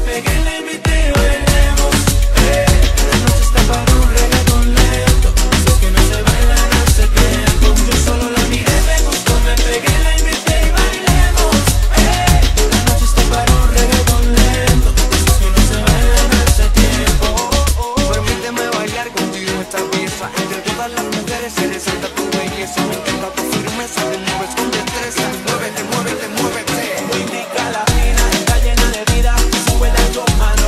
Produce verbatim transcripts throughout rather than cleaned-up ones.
pegué y la invité y bailemos. Eh, la noche está para un reggaetón lento. Es que no se bailan hace tiempo. Yo solo la miré, me gustó, me pegué y la invité y bailemos. Eh, la noche está para un reggaetón lento. Es que no se bailan hace tiempo. Permíteme bailar contigo esta pieza. Entre todas las mujeres se resalta tu belleza. Me encanta tu firmeza, te mueves con destreza. Muévete, muévete, muévete. Indica la fina, está llena de vida. Sube la toma.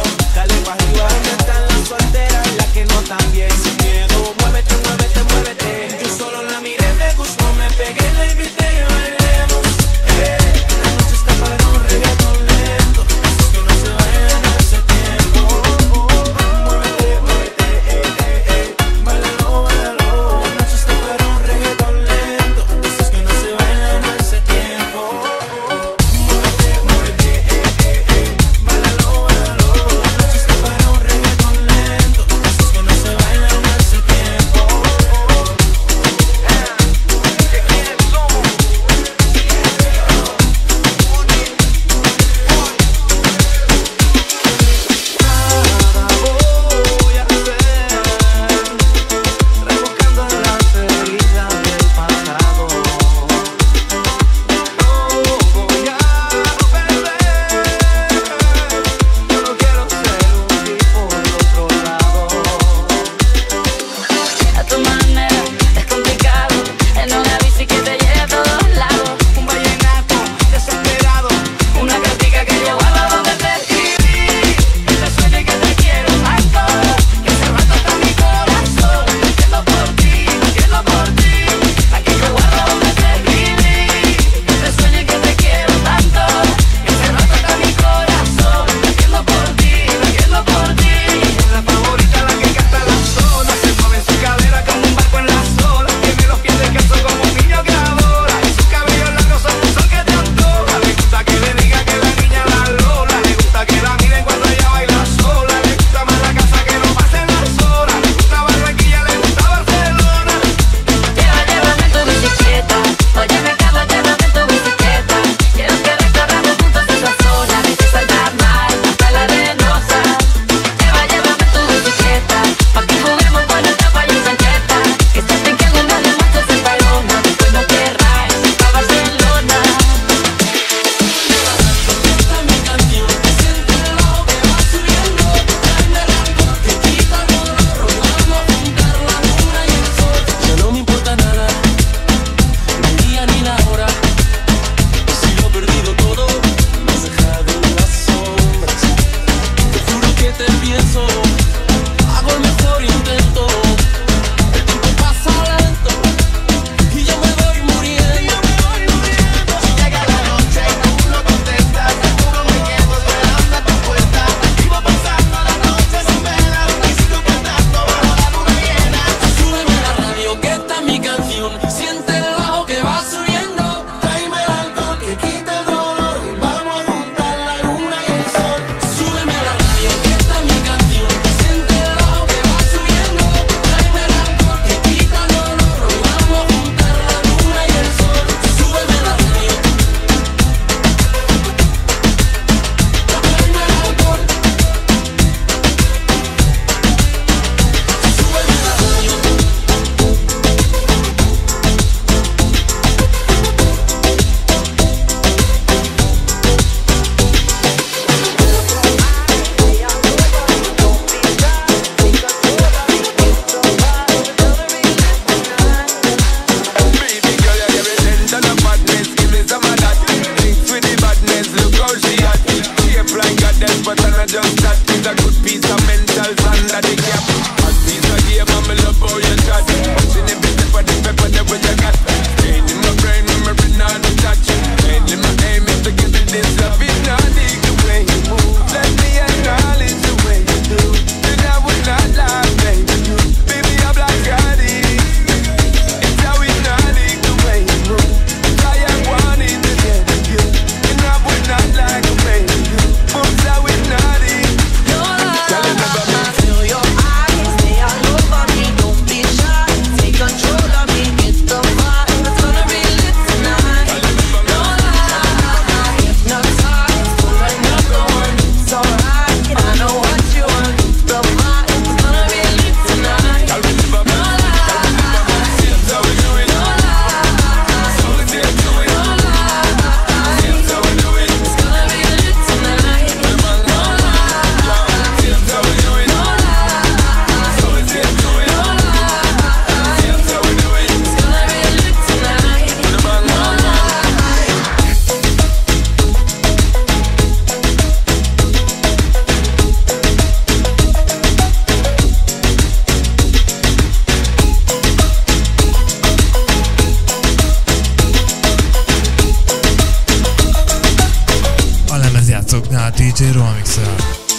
Sziasztok, dé dzsé Romixel.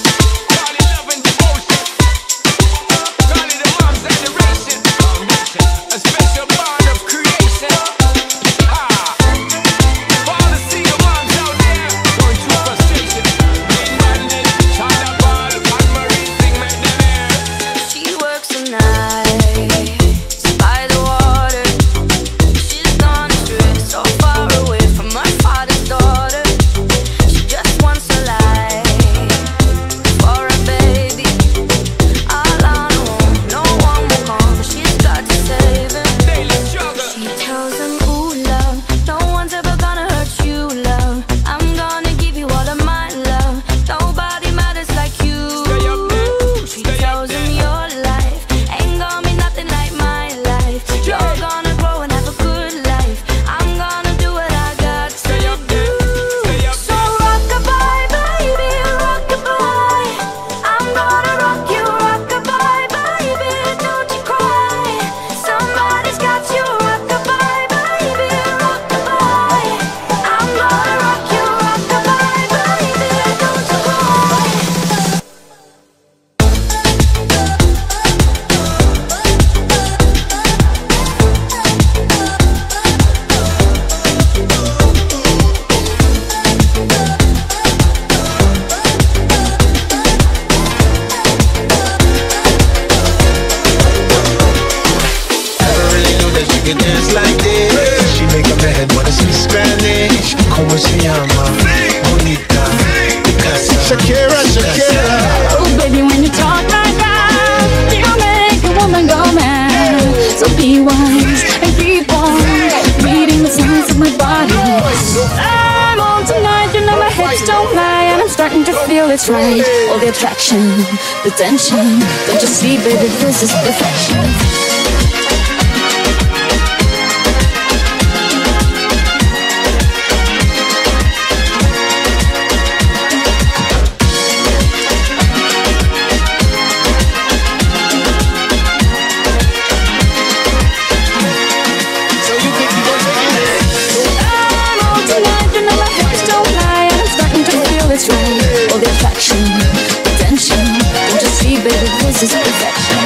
It's right, all the attraction, the tension. Don't you see, baby, this is perfection. This is perfection.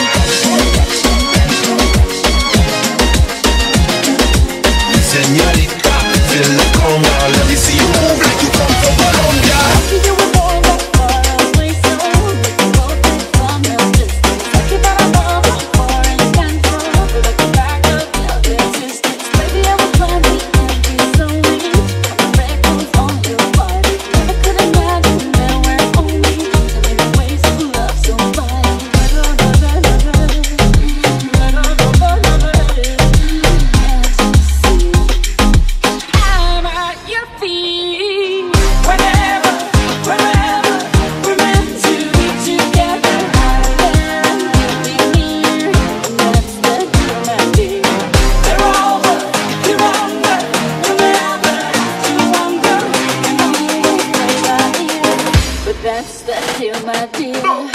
Señorita, feel like conga. Let me see you move like you come from Colombia. You were born that far away, so we can both take from your distance. Like you got a love for and stand for, like the back of your existence. Baby, I was planning and be so weak. I'm freckles on your body. Never could imagine there were only so many ways to love somebody. That's the deal, my dear.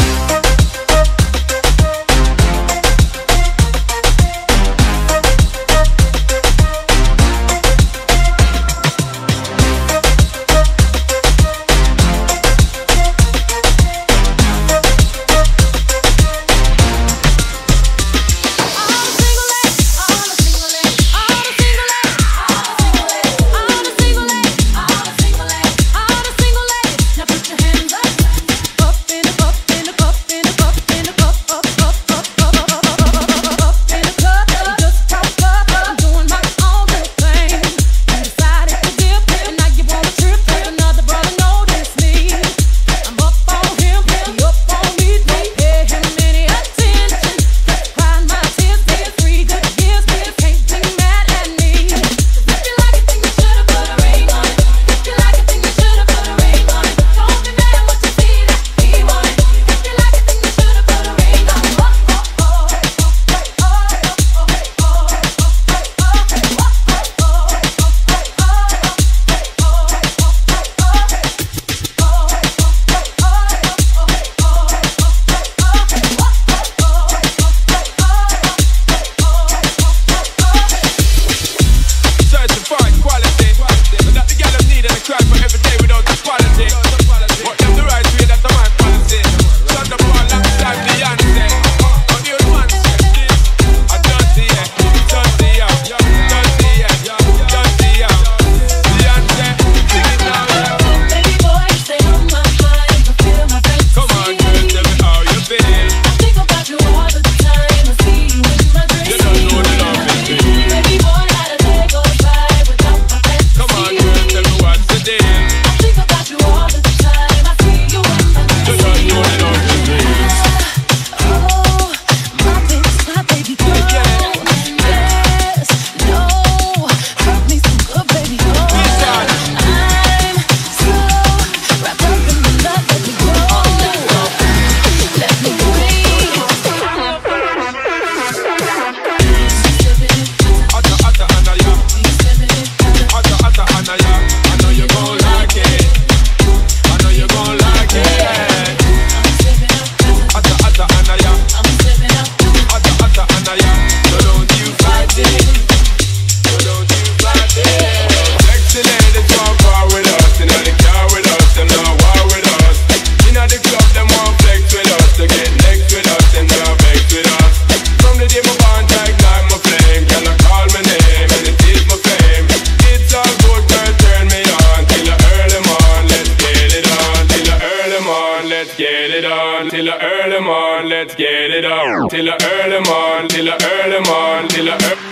Up in the let's get it on. Till the early morn, let's get it on. Till the early morn, till the early morn, till the early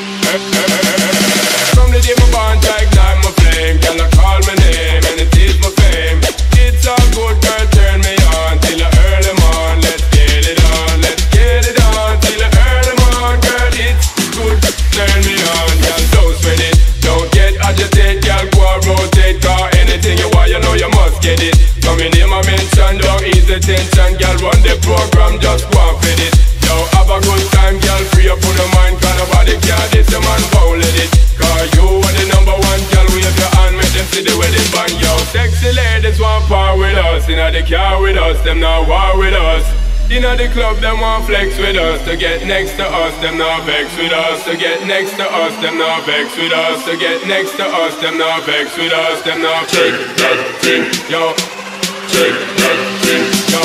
From the day my born, I ignite my flame. Can I call my name, and it is my fame. It's all good, girl, turn me on. Till the early morn, let's get it on. Let's get it on, till the early morn, girl, it's good, turn me on. Girl, don't sweat it, don't get agitated. Girl, go and rotate, cause anything you want, you know you must get it. Come in here, my mention, don't ease the tension. Girl, run the program, just go and fit it. Yo, have a good time, girl, free up on your mind. Cause nobody care, this a man fouled it. Cause you are the number one, girl, wave your hand, make them see the wedding band. Yo, sexy ladies want part with us. Inna the car with us, them not war with us. Inna the club, them want flex with us. To get next to us, them not vex with us. To get next to us, them not vex with us. To get next to us, them not vex with us. Them not shake that thing, yo. Shake that thing, yo.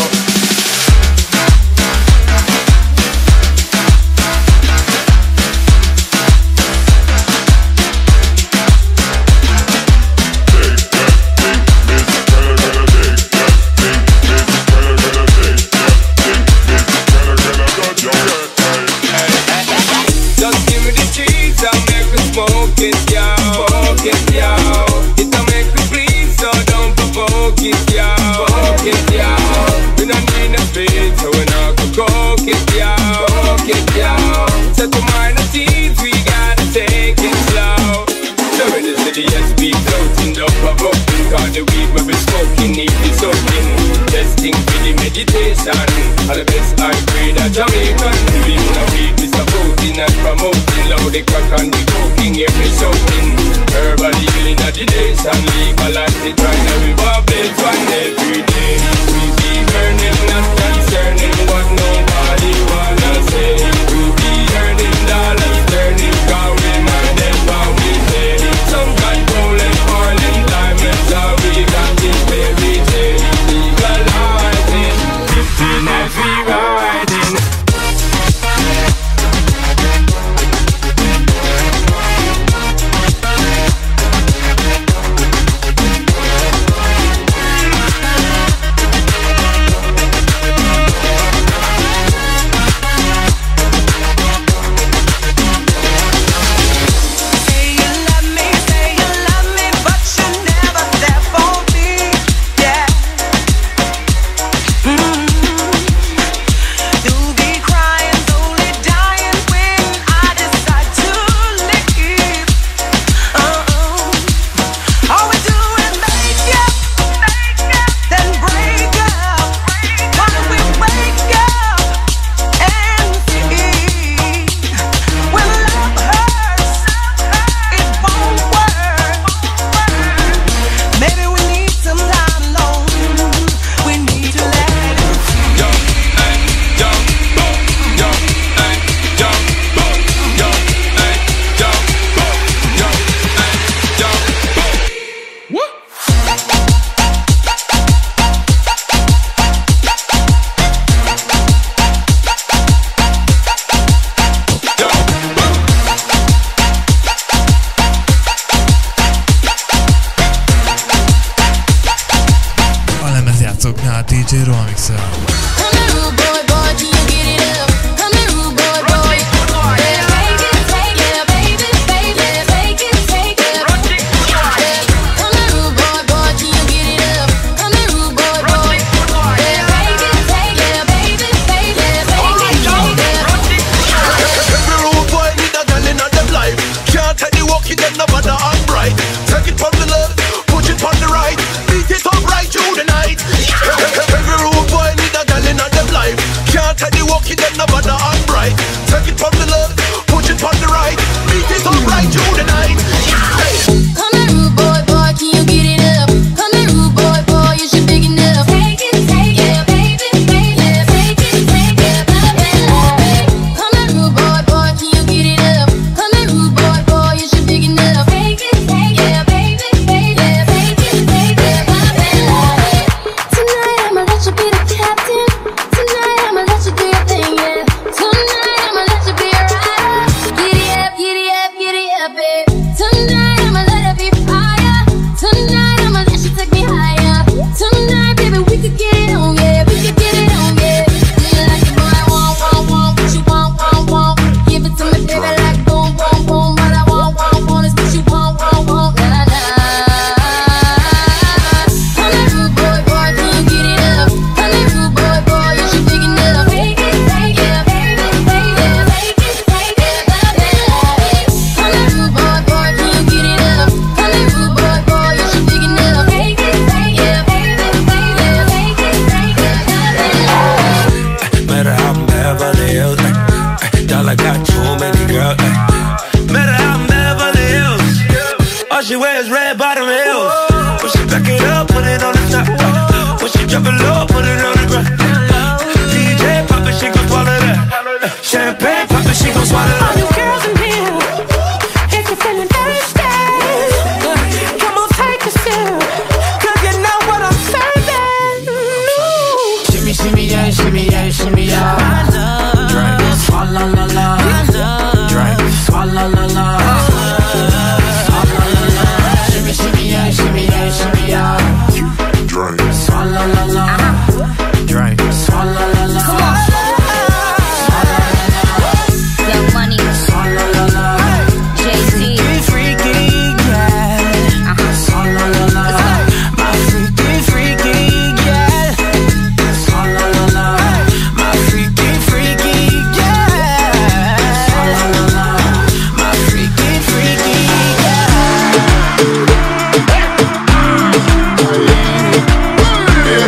Smoke it, yo, smoke it, yo. It'll make me please, so don't provoke it, yo, smoke it, yo. We don't need a beat, so we not go coke it, yo, coke it, yo. So to mind the teeth, we gotta take it slow. So when the city S P floating, don't provoking, cause the weed we be smoking, need be soaking. Testing for the meditation, all the best I pray that Jamaican. We wanna weed, we supporting and promoting, loud the crack and the coking, every soaking. Herbal healing at the nation, legalize it right now, we bubble one every day. We be burning, not concerning what nobody wanna say. We be earning dollars, turning, cause we minded what we pay. Some control and falling diamonds, so we got it every day. Legalize it, fifteen as we riding. dé jé Ro Mixer.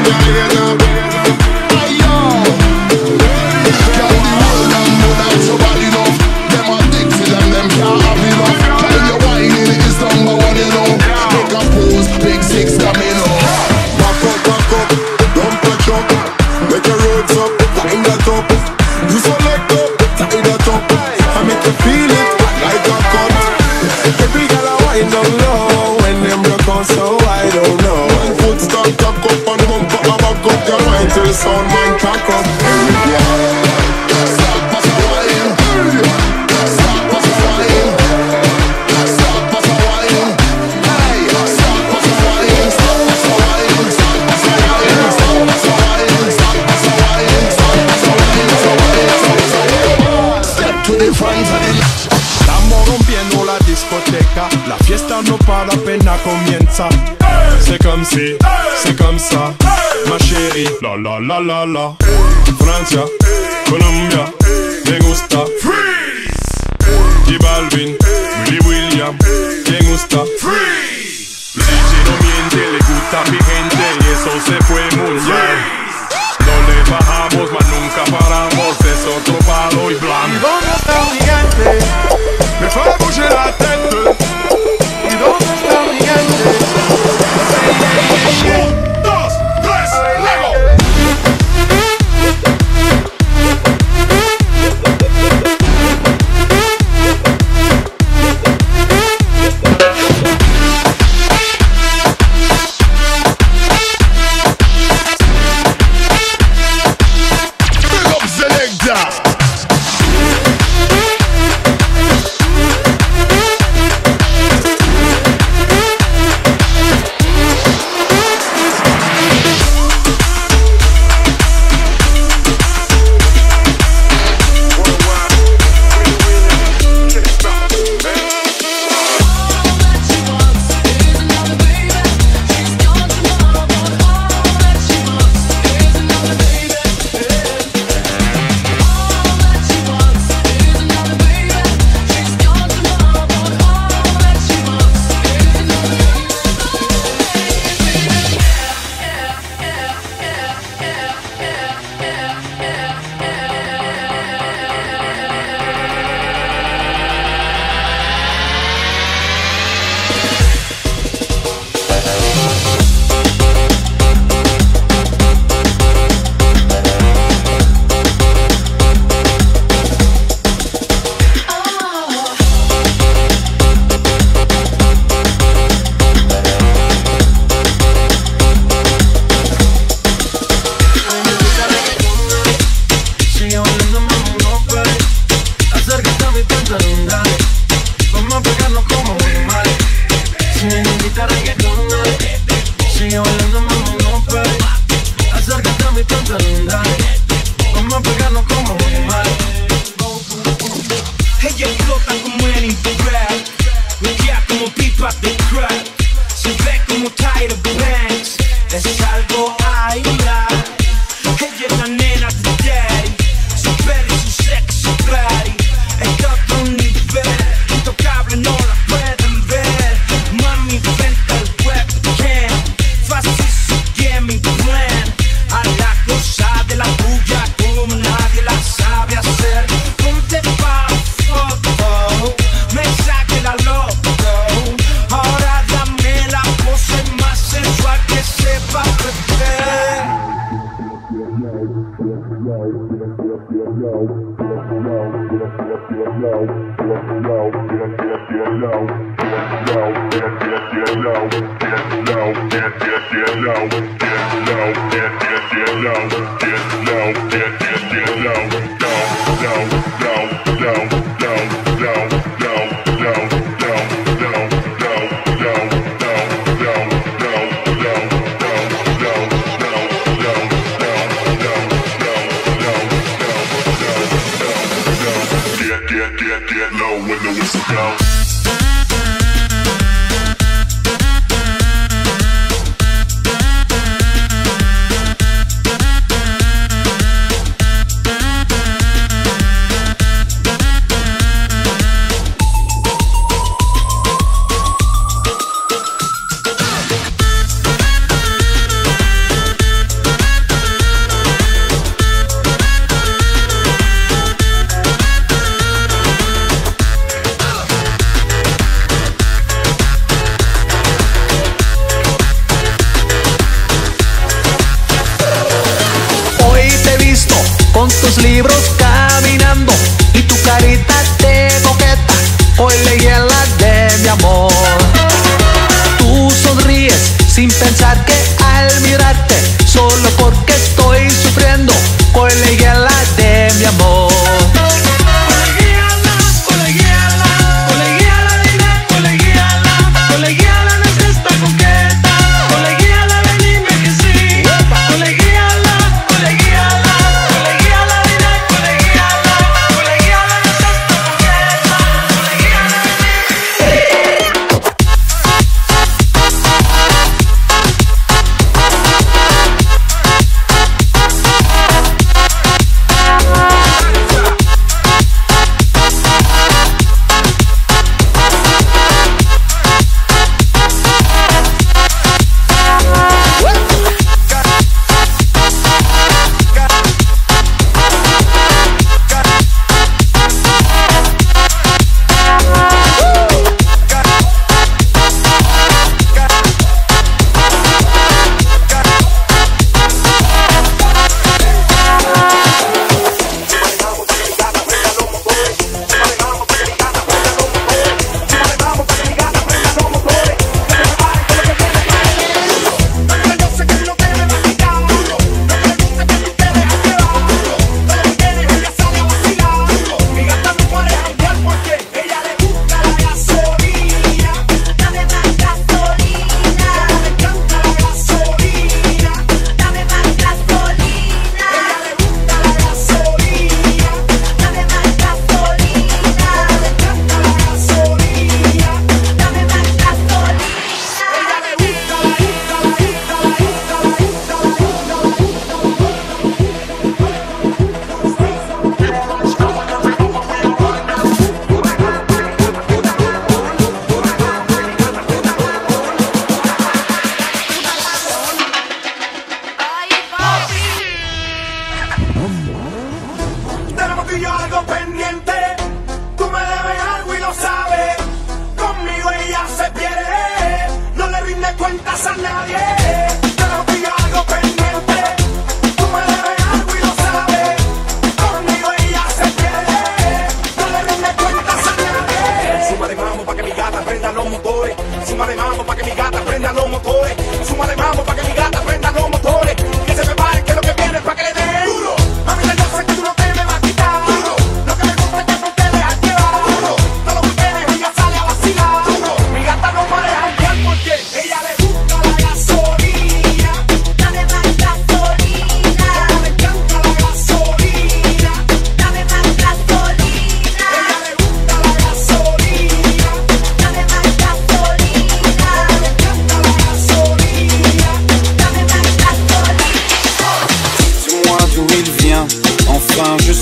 them your ears up. Ayo. Girl, the whole damn know that somebody enough. Them a Dixie and them can't have enough. Tell your whining is number one, you know. Make a pose, big six domino. Back up, back up, don't touch up. Make your roads up, wind that up. You select up, tie that up. I make you feel it like a cut. Every girl I wind down low. When them broke out so I don't know. One foot stop, top up and bump up, I back up. Your mind till the sound man crack up. Yeah. Stop, pass a wine. Stop, pass a wine. Stop, pass a wine. Hey, stop, pass a wine. Stop, pass a wine. Stop, pass a wine. Stop, pass a wine. Stop, pass a wine. Stop, pass a wine. Stop, pass a wine. Step to the front of the. Estamos rompiendo la discoteca, la fiesta no para, apenas comienza. C'est comme si, c'est comme ça, ma chérie. La la la la la. Francia, Colombia, me gusta. Freeze. Y Balvin, Willy William, me gusta. Freeze. El D J no miente, le gusta a mi gente y eso se fue muy bien. No le bajamos, mas nunca paramos, es otro palo y blanco. ¿Y dónde está mi gente? Me fue a bouger la tête. ¿Y dónde está mi gente? Un, dos, tres, luego. Big up Selecta. Ella explota como en Instagram, bloquea como pipa de crack, se ve como Tyra Banks, es algo aira. Ella es la nena de daddy, su pelo y su sexy body es de otro nivel, intocable no la pueden ver. Mami vente al webcam, fácil sigue mi plan, a la cosa de la tuya como nadie la sabe hacer. Ponte pa' foto, me saque la loco, ahora dame la pose más sensual que sepa perder. Get, get, get low when the whistle goes.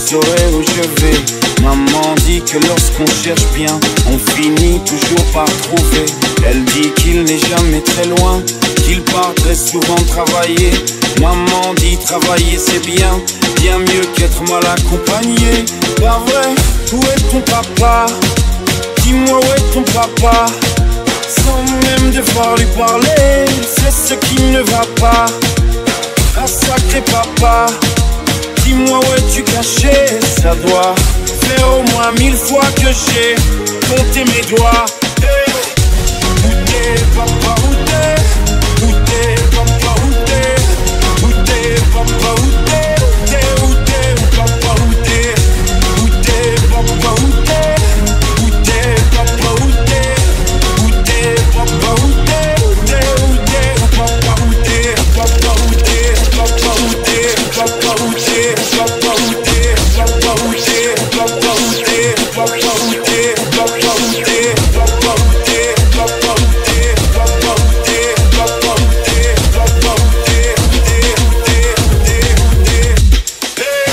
saurais où je vais. Maman dit que lorsqu'on cherche bien, on finit toujours par trouver. Elle dit qu'il n'est jamais très loin, qu'il part très souvent travailler. Maman dit travailler c'est bien, bien mieux qu'être mal accompagné. Pas vrai, où est ton papa? Dis-moi où est ton papa? Sans même devoir lui parler, c'est ce qui ne va pas. Un sacré papa, dis-moi où es-tu caché? Ça doit faire au moins mille fois que j'ai compté mes doigts. Hey. Où t'es papa, où t'es? Où t'es papa, où t'es? Où t'es papa, où t'es? Où t'es, où t'es, papa, où t'es? Où t'es papa, où t'es? Où t'es papa, où t'es? Où t'es papa, où t'es? Où t'es, où t'es, papa, où t'es? Papa, où t'es? Papa, où t'es? Papa, où t'es? Papa, où t'es? Papa, où t'es? Papa, où t'es? Papa, où t'es? Papa, où t'es? Papa, où t'es? Papa, où t'es? Papa, où t'es? Papa, où t'es? Papa, où t'es? Où t'es, où t'es, où t'es, où t'es? Hey.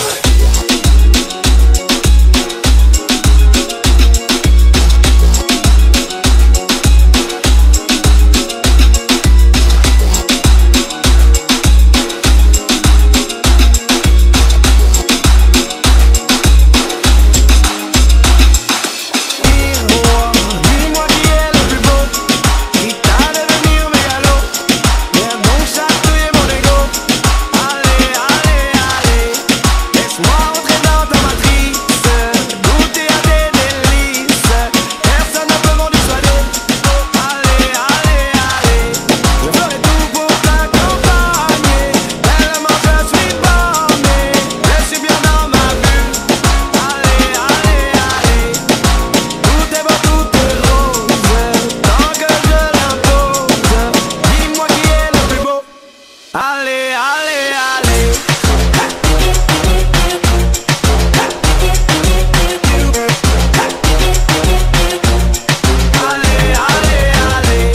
Dis-moi qui est le plus beau, qui t'a devenir mégalo. Viens donc chatouiller mon ego. Allez, allez, allez, laisse-moi entrer dans ta matrice, goûter à tes délices. Personne ne peut m'en dissuader. Allez, allez, allez, je ferai tout pour t'accompagner. Tellement je suis borné, je suis bien dans ma bulle. Allez, allez, allez, tout est beau, tout est rose, tant que je l'impose. Dis-moi qui est le plus beau. Allez, allez, allez. Allez, allez, allez.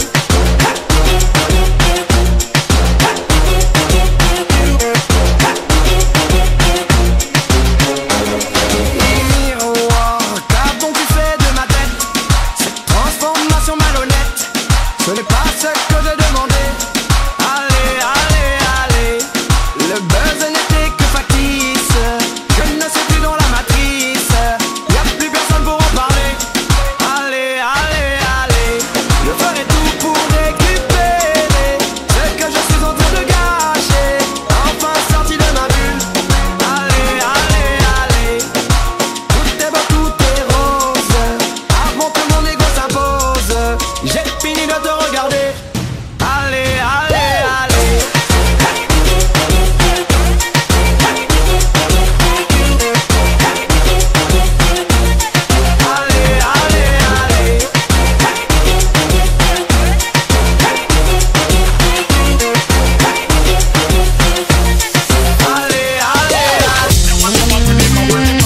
Miroir, qu'as-tu fait de ma tête? Cette transformation malhonnête, ce n'est pas ce que je demandais. Allez, allez, allez, le buzz n'était que factice. Je ne suis plus dans la matrice, y a plus personne pour en parler. Allez, allez, allez, je ferai tout pour récupérer ce que je suis en train de gâcher. Enfin sorti de ma bulle. Allez, allez, allez, tout est beau, tout est rose, avant que mon ego s'impose. J'ai fini de te regarder. Allez, allez, allez. Allez, allez, allez. Allez, allez, allez.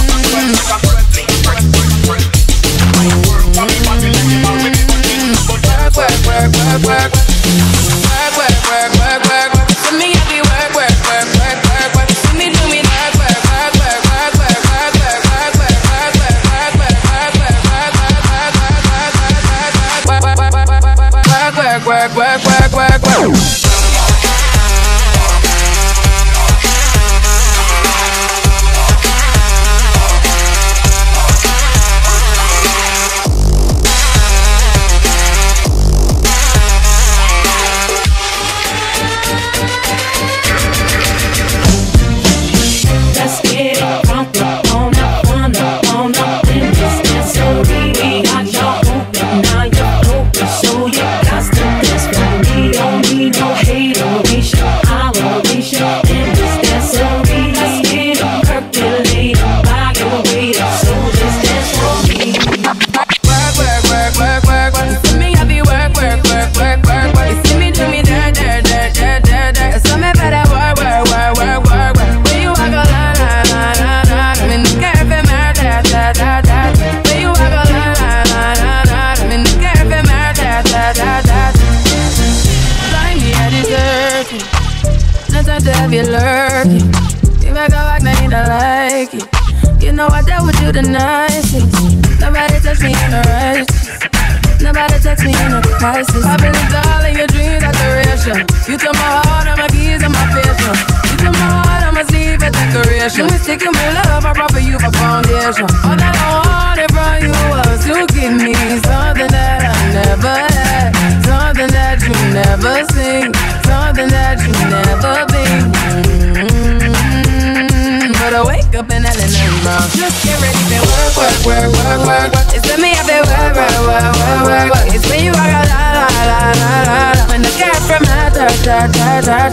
Let's get it crunk on up, on up, on up in this dancery. We got y'all open, now you're open, so you got to dance with me. Don't need no hateration, holleration in this dancery. Let's get it percolated by your waiter, so just dance for me. Work, work, work, work, work, work. You see me happy work, work, work, work, work, work. You see me do me dirt, dirt, dirt, dirt, dirt, dirt. So me better work, work, work, work, work, work. When you walk a la la la la la, I'm in the cafe, man, da da da da. When you walk a la la la la la, I'm in the cafe, man, da da da da. Find me at dessert, no time to have you lurking. You make a walk, now you don't like it. You know I dealt with you the nicest. Nobody touched me in the right. Nobody text me in a crisis. I believed all of your dreams are duration. You took my heart, all my keys, and my vision. You took my heart, I'ma see for decoration. You mistaken my love, I brought for you for foundation. All that I wanted from you was to give me something that I never had, something that you never seen, something that you never been. Mm-hmm. But I wake up in L A brown. Just get ready to work, work, work, work, work, work. It's me, I feel work, work, work, work, work, work. It's me, you rock a la la la la la la. When the cat from my dirt, dirt, dirt, dirt.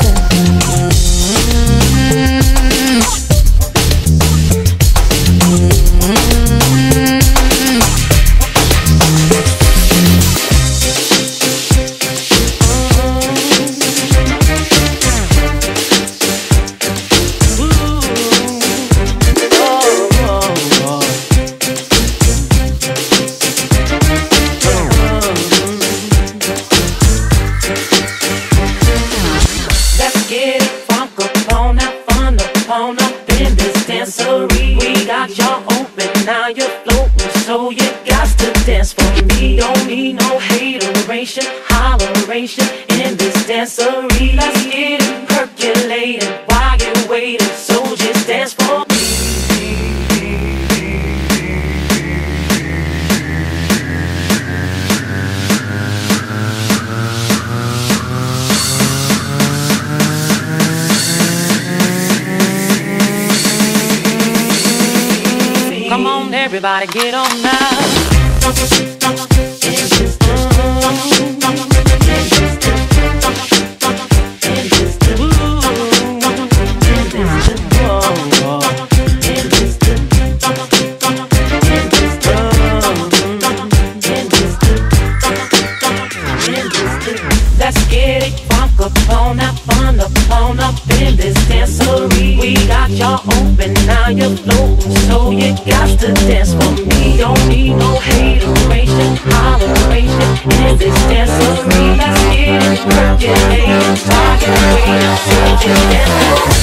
Holleration in this dancery. Let's get it percolating while you're waiting. So just dance for me. Come on, everybody, get on now. Let's get it funk up on up, fun up, on up in this dancery. We got y'all open, now you're low, so you got to dance for me. Don't need no hateration, holleration in this dancery. Let's get it percolating, talking, waiting, so just dance for me.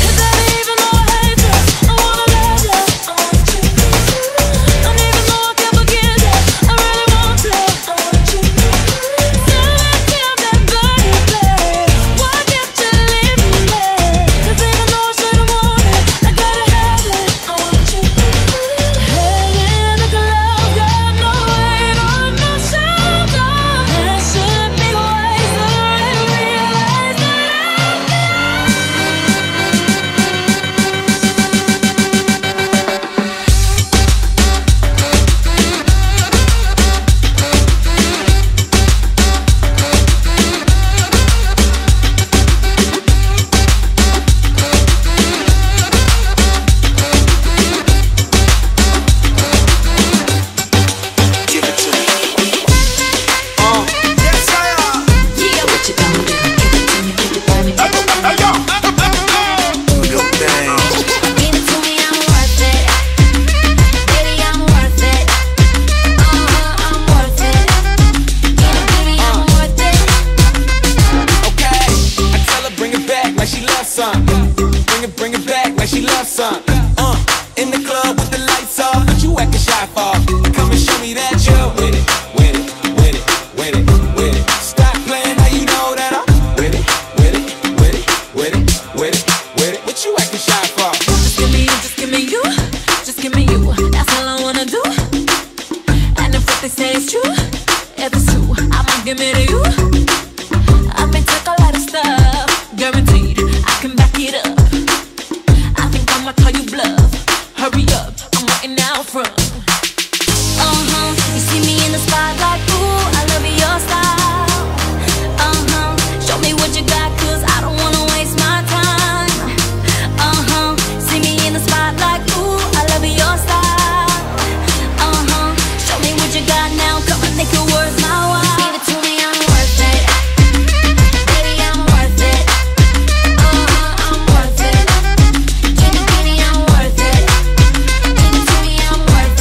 Worth it.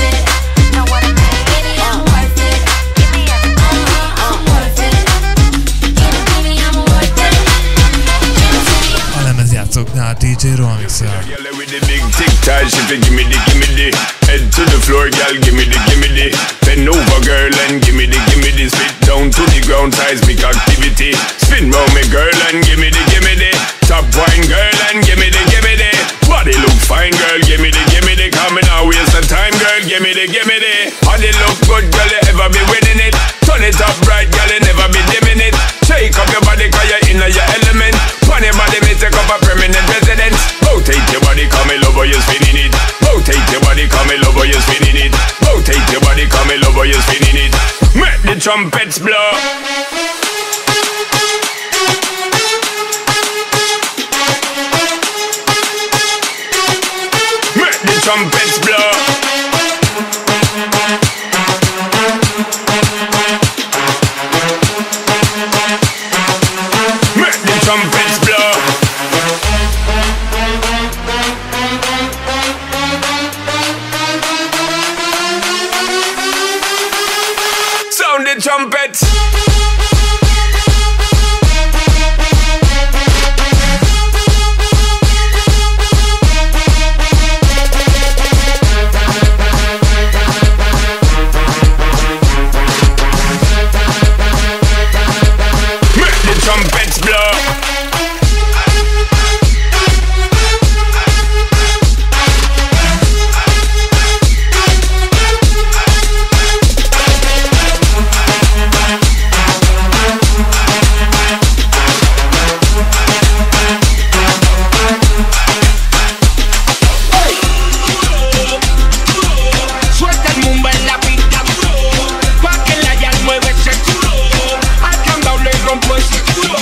Nah, D J Romix. Girl with the big tic tac, she fi gimme the, gimme the. Head to the floor, girl, gimme the, gimme the. Bend over, girl, and gimme the, gimme the. Spit down to the ground, seismic activity. Spin round me, girl, and gimme the, gimme the. Top wine, girl, and gimme the, gimme the. Body look fine, girl, gimme the, gimme the. Coming out, waste of time, girl, gimme the, gimme the. Body look good, girl, you ever be winning it. Turn it up right, girl, you never be dimming it. Shake up your body, cause you're in your element. Pon your body, me take up a permanent residence. Rotate your body, come in love, you're spinning it. Rotate your body, come in love, you're spinning it. Rotate your body, come in love, you're spinning it. Make the trumpets blow. Make the trumpets blow. Make the trumpets blow. Sound the trumpets. Make the trumpets blow. Suelta el mumba en la pista, pa' que la ya mueve ese culo. Al candado le rompo ese culo.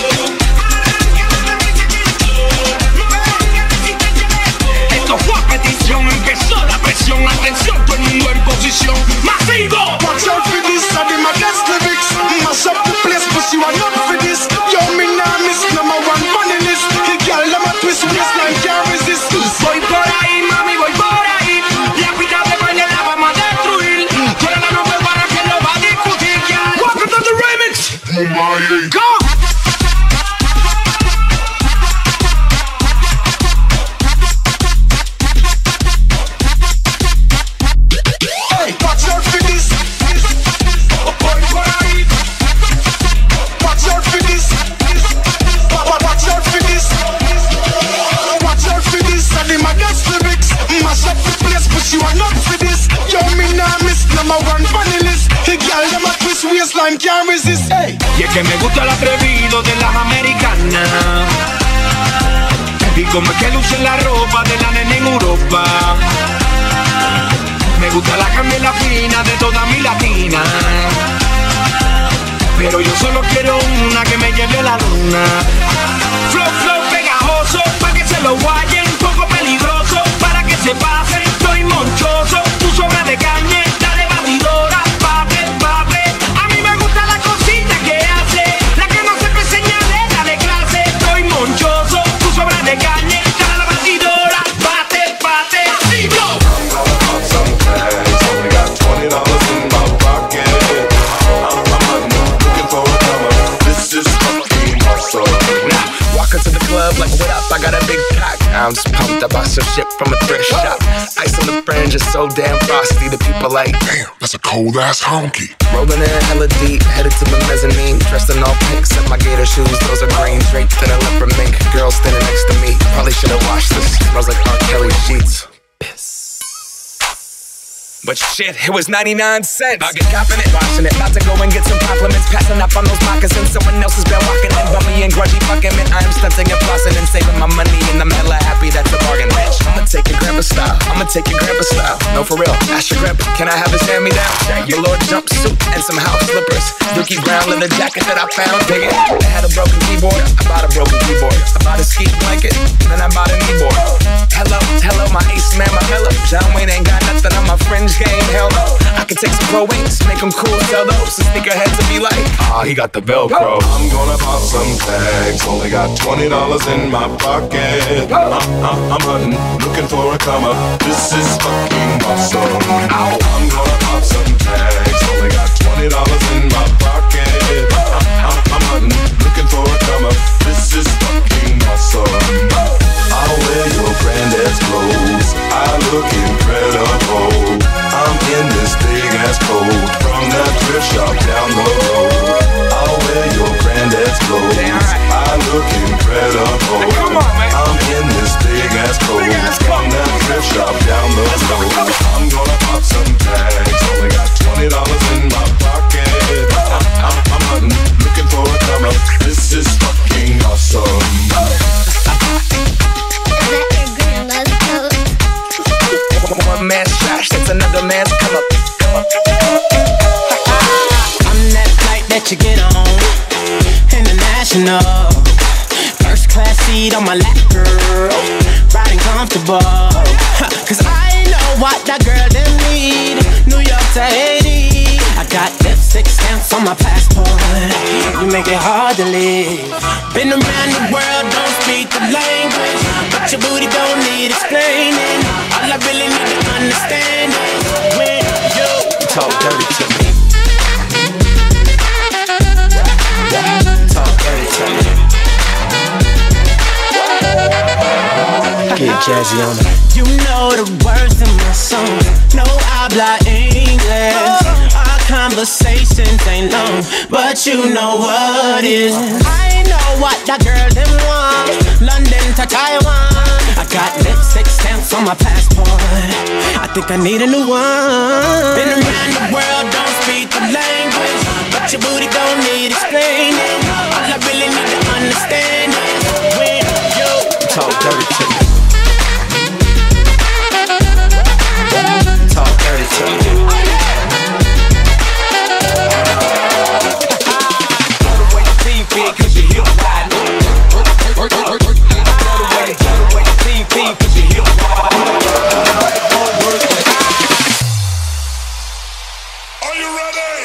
Esto fue a petición, empezó la presión. Atención, todo el mundo en posición. ¡Masivo! Watch out for this, I did my best lyrics. Mash up the place, but you are not for this. Yo, me nah miss number one funny list. The girl, let me twist waistline, can't resist. Voy por ahí, mami, voy por ahí. La pista de baile la vamos a destruir. Fuera la nube para que lo va a discutir. Welcome to the remix. Go! Hey, watch out for this. Voy por ahí. Watch out for this. Wa- wa- Watch out for this. Watch out for this. I did my best lyrics. Mash up the place, but you are not for this. Yo, me nah miss number one funny list. The girl, let me twist waistline, can't resist. Hey. Y es que me gusta el atrevido de las americanas. Y como es que lucen la ropa de la nena en Europa. Me gusta la candela fina de toda mi latina. Pero yo solo quiero una que me lleve a la luna. Flow, flow pegajoso, pa' que se lo guayen. Poco peligroso, para que se pase. Estoy monchoso, tú sobra de caña. Dale batidora, pate, pate. A mí me gusta la cosita que hace. La que no se enseña, dale clase. Estoy monchoso, tú sobra de caña. Dale la batidora, pate, pate. ¡Sí, blow! Only got twenty dollars in my pocket. I'm, I'm looking for a come up. This is fucking awesome. Walk into the club like, what up? I got a big pack. I'm just pumped. I bought some shit from a thrift shop. Ice on the fringe is so damn frosty. The people like, Damn, that's a cold ass honky. rolling in hella deep, headed to the mezzanine. Dressed in all pink, set my gator shoes. Those are green, draped in a leopard mink. Girl standing next to me. Probably should've washed this. Smells like R. Kelly sheets. Piss. But shit, it was ninety-nine cents. I get copping it, watching it. About to go and get some compliments. Passing up on those moccasins. Someone else has been walking in. Bummy and grudgy fucking man. I am stunting and flossing and saving my money. And I'm hella happy that's a bargain, bitch. I'ma take your grandpa style. I'ma take your grandpa style. No, for real. Ask your grandpa, can I have his hand me down? Velour jumpsuit and some house slippers. Dookie brown leather jacket that I found. Dig it. I had a broken keyboard. I bought a broken keyboard. I bought a ski blanket. Then I bought a kneeboard. Hello, hello, my ace man, my mellow. John Wayne ain't got nothing on my fringe game. Hell no. I can take some pro wings, make them cool, sell those. And sneakerheads to be like, ah, he got the Velcro. I'm gonna pop some tags. Only got twenty dollars in my pocket. I'm, I'm, I'm hunting, looking for a come up. This is fucking awesome. Ow. I'm gonna pop some tags. Only got twenty dollars in my pocket. I'm, I'm, I'm hunting, looking for a come up. This is fucking awesome. I man's trash, that's another man's come up, come up, come up. I'm that flight that you get on, international. First class seat on my lap, girl, riding comfortable. Cause I know what that girl them need. New York to Haiti, I got lipstick stamps on my passport. You make it hard to live. Been around the world, don't speak the language, but your booty don't need explaining. All I really need to understand is when you talk dirty to me. Talk dirty to me. Get jazzy on it. You know the words in my song. No habla English. Our conversations ain't long, but you know what is. I know what that girl them want. London to Taiwan. I got lipstick stamps on my passport. I think I need a new one. Been around the world, don't speak the language, but your booty don't need explaining. All I really need to understand is when you talk dirty to me. Talk dirty to me. Throw away the T V cause you hip wide. Throw away the T V cause you hip wide. Are you ready?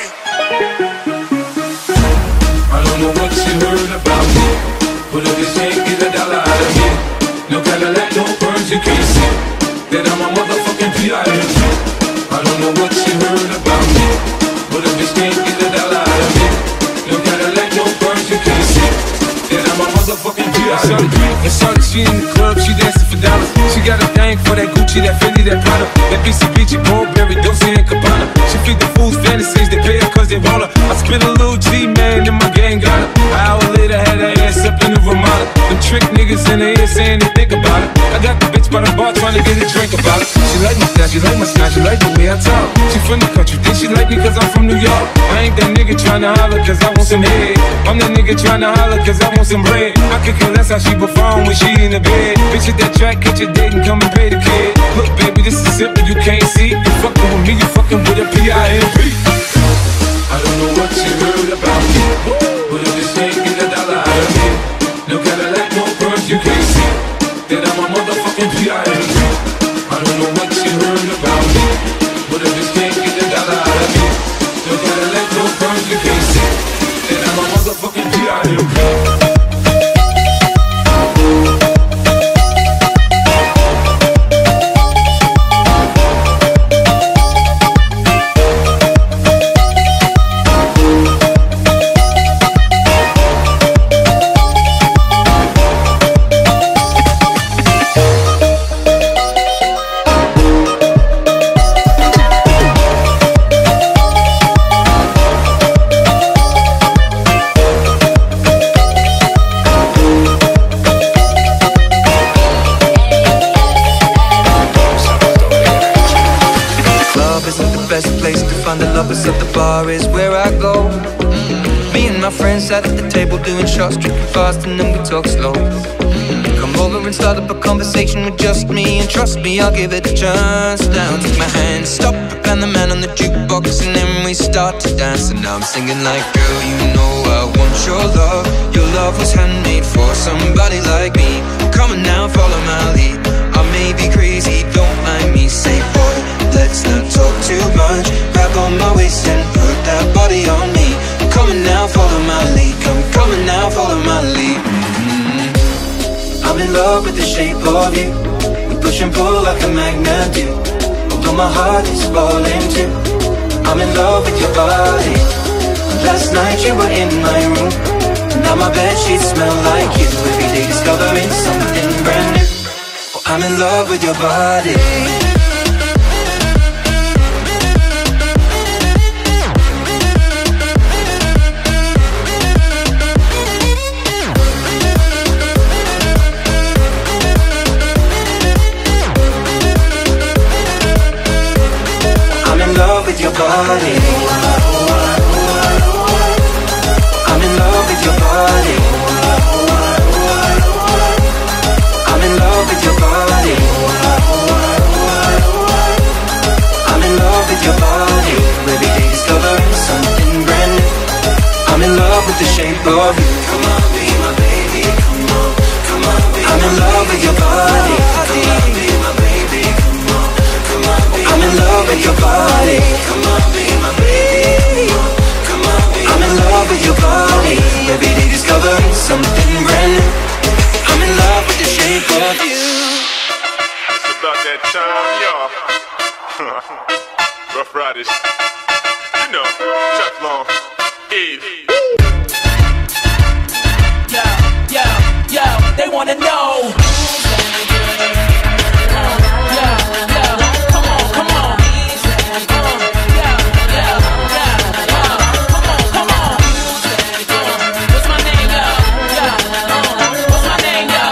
I don't know what you heard about me, but if you can't get a dollar out of me, no Cadillac, no perms, you can't see that I'm a motherfucking P I M G. I don't know what you heard about me, but if you can't get a dollar out of me, no Cadillac, no perms, you can't see that I'm a motherfucking P I M G. And shorty, she in the club, she dancing for dollars. She got a thing for that Gucci, that Fendi, that Prada, that B C B G, Burberry, Dolce and Gabbana. She feed the fools fantasies, they pay her cause they want her. I spit a little G, man, and my gang got her. An hour later, had her ass up in the Ramada. Them trick niggas in the ear saying they think about it. I got the bitch by the bar trying to get a drink about it. She like my style, she like my style, she like the way I talk. She from the country, then she like me cause I'm from New York. I ain't that nigga tryna holler cause I want some head. I'm that nigga tryna holler cause I want some bread. I could care less how she perform when she in the bed. Bitch at that track, catch your date and come and pay the kid. Look baby, this is simple, you can't see. You fucking with me, you fucking with a P I M P. I don't know what you heard about me, but if you can't get a dollar out of me, no Cadillac, no perms, you can't see that I'm a motherfucking P I M G. I don't know what you heard about me, but if you can't get a dollar out of me, no Cadillac, no perms, you can't see that I'm a motherfucking P I M G. At the bar is where I go. Me and my friends sat at the table doing shots, drinking fast and then we talk slow. Come over and start up a conversation with just me, and trust me, I'll give it a chance. Now take my hand, stop, and the man on the jukebox, and then we start to dance. And now I'm singing like, girl, you know I want your love. Your love was handmade for somebody like me. Come on now, follow my lead. I may be crazy, don't mind me. Say, boy, let's not talk too much. Grab on my waist and put that body on me. Come on now, follow my lead. Come, coming now, follow my lead. Mm-hmm. I'm in love with the shape of you. We push and pull like a magnet do. Although my heart is falling too. I'm in love with your body. Last night you were in my room. Now my bedsheets smell like you. Every day discovering something brand new. Oh, I'm in love with your body. I'm in love with your body. I'm in love with your body. I'm in love with your body. shape of you. Come on, be my baby, come on, come on, be I'm in love with your body. Come on, be my baby, come on, come on, be I'm in love with your body. Come on, be my baby, come on, come on, be I'm in love with your body. Every day discovering something brand new. I'm in love with the shape of you. It's about that time, y'all. Rough Riders, you know, Chuck Long, Eve. Yo, yo, yo, they wanna know. Yo, yo, come on, come on. Yo, yo, yo, come on, come on. What's my name, yo? Yo, what's my name, yo?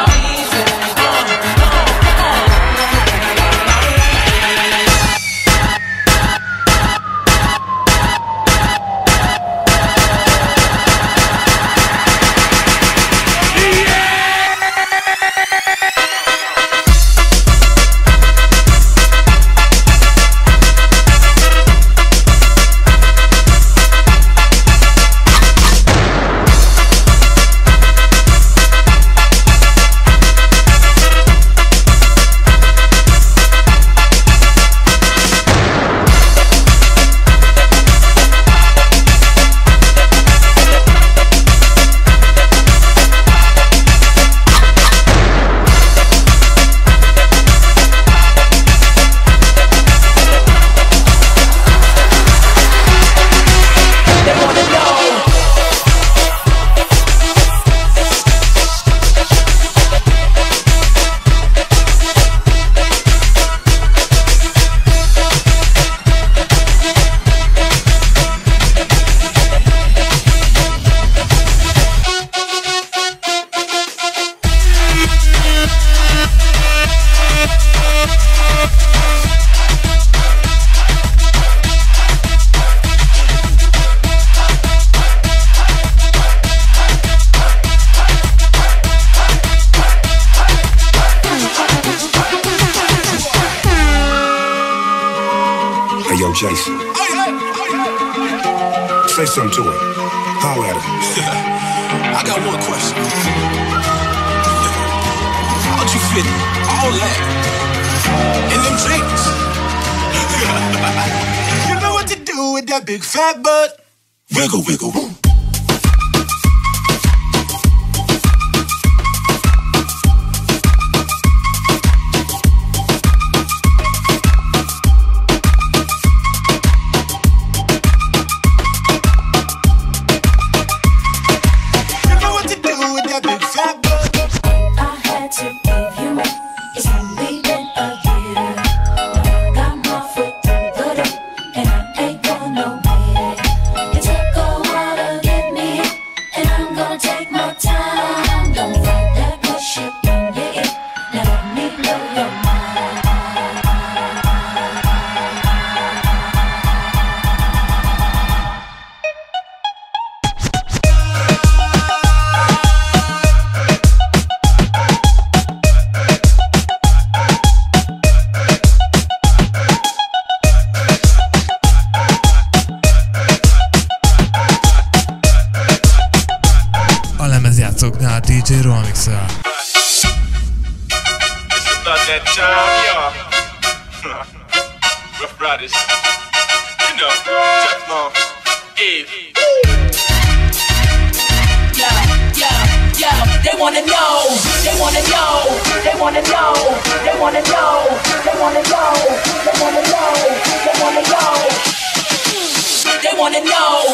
Jason. Say something to her. Holler at her. I got one question. How'd you fit all that in them jeans? You know what to do with that big fat butt. Wiggle, wiggle. dé dzsé Romixel. It's about that time, y'all. Rough Riders, you know, Chuck Long, Eve. Yo, yo, yo, they wanna know, they wanna know, they wanna know, they wanna know, they wanna know, they wanna know, they wanna know, they wanna know.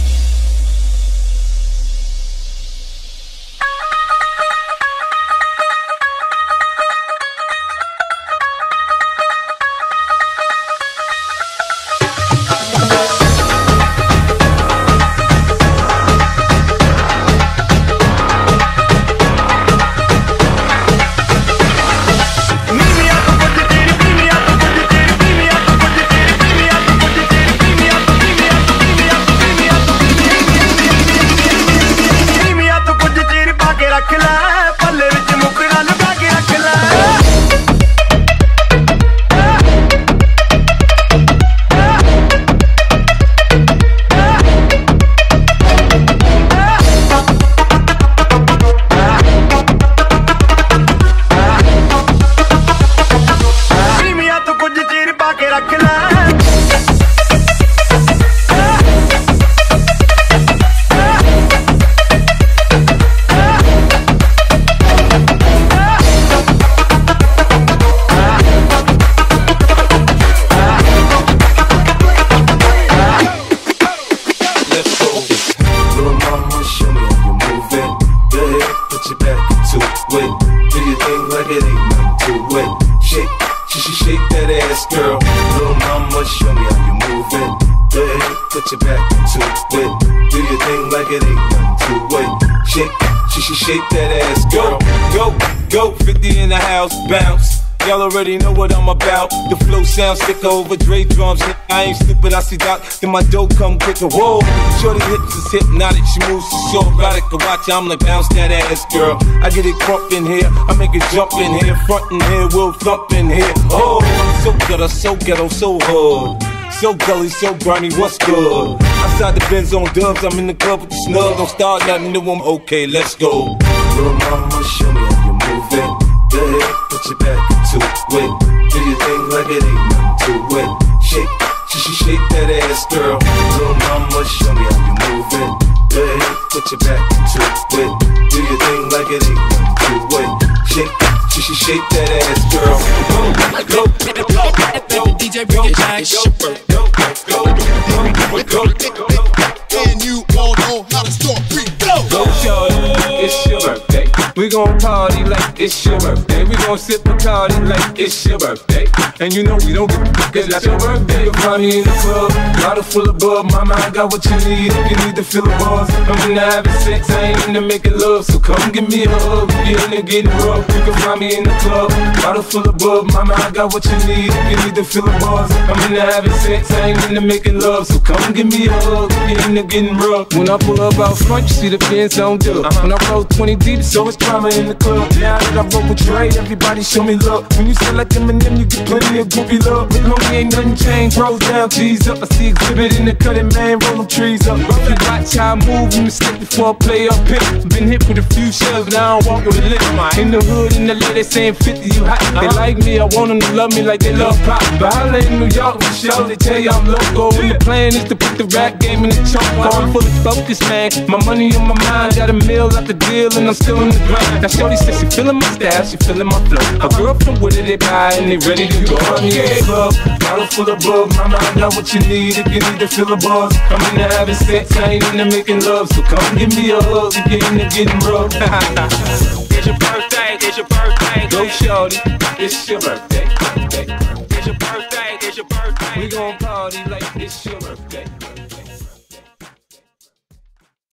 put your back to it. Do your thing like it ain't nothing to it. Shake, she should shake that ass, girl. Go, go, fifty in the house, bounce. Y'all already know what I'm about. The flow sounds sicker over Dre drums. I ain't stupid, I see Doc, then my dough come quicker. Whoa, shorty hips is hypnotic, she moves so erotic. I watch, I'm like, bounce that ass, girl. I get it crump in here, I make it jump in here, front in here, we'll thump in here. Oh, I'm so ghetto, so ghetto, so hard. So gully, so grimy, what's good? Outside the Benz on dubs, I'm in the club with the snug. Don't start nothing new, I'm okay, let's go. Little mama, show me how you move it. Go ahead, put your back to it. Do your thing like it ain't nothing to it. Shake, she should shake that ass, girl. Little mama, show me how you move it. Go ahead, put your back to it. Do your thing like it ain't nothing to it. Shake, she should shake that ass, girl. Go, go, go, go. D J, bring it back. It's your birthday. Go, go, go, go, go. And you all know how to start free flow. Go, shorty, it's your birthday. We gon' party like it's your birthday. We gon' sip Bacardi like it's your birthday. And you know we don't give a fuck, it's not your birthday. You'll find me in the club, bottle full of bub. Mama, I got what you need if you need to feel the buzz. I'm into having sex, I ain't into making love. So come give me a hug, get into getting rough. You can find me in the club, bottle full of bub. Mama, I got what you need if you need to feel the buzz. I'm into having sex, I ain't into making love. So come give me a hug, get into getting rough. When I pull up out front, you see the Benz on dub. When I roll twenty deep, so it's drama in the club. Now that I roll with Dre, everybody show me love. When you sell like Eminem, you get plenty of groupie love. Homie, ain't nothing changed, rolls down, G's up. I see exhibit in the cutting, man, roll them trees up. You watch how I move, you mistake before I play up pick. Been hit with a few shells, now I don't walk with a lick. In the hood, in the L A, they saying fifty, you hot. They like me, I want them to love me like they love pop. But I lay in New York for show, they tell you I'm loco. And the plan is to put the rap game in the choke. I'm fully focused, man, my money on my mind. Got a meal out the deal, and I'm still in the grind. Now shorty says she feeling my style, she feeling my flow. A girl from Wooded, they buy, and they ready to go. I'm in the club, bottle full of bug. Mama, I got what you need if you need to feel a buzz. I'm into having sex, I ain't into making love. So come give me a hug, you get into getting rough. It's your birthday, it's your birthday. Go shorty, it's your birthday.